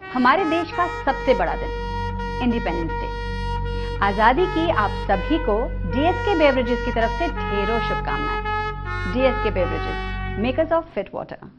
हमारे देश का सबसे बड़ा दिन, इंडिपेंडेंस डे। आजादी की आप सभी को डीएसके बेवरेजेस की तरफ से ढेरों शुभकामनाएं। DSK beverages, makers of फिटवाटर।